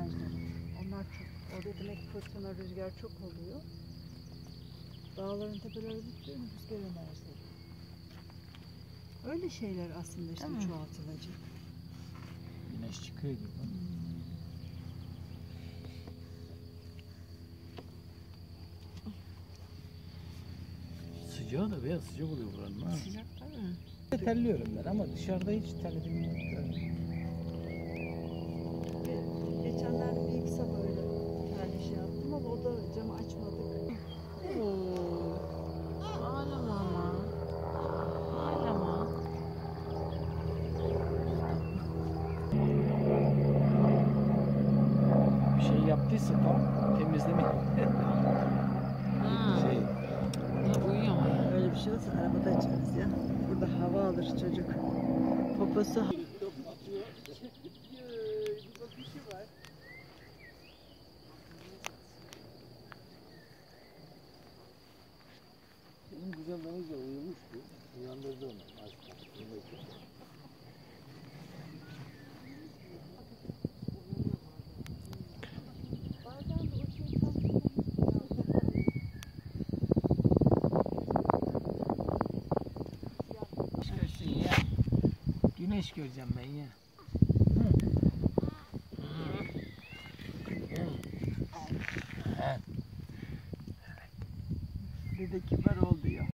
enerjileri. Onlar çok. Orada demek fırtına, rüzgar çok oluyor. Dağların tepeleri bütün rüzgar enerjileri. Öyle şeyler aslında işte çoğaltılacak. Güneş çıkıyor gibi. Sıcağı da biraz sıcak oluyor buranın. Ha? Sıcak tabii. Terliyorum ben ama dışarıda hiç terlediğimi görmedim. Geçenlerde bir iki sabah öyle terli şey yaptım ama o da camı açmadık. Ağlama ama. Ağlama. Bir şey yaptıysa tam temizlemek. Ha. Ya uyuyor mu? Öyle bir şey olsa arabada açarız ya. Burada hava alır çocuk. Poposu. Benim güzel denize uyumuştu. Uyandırdı onu. Güneş göreceğim ben ya. Dede kibar ol diyor.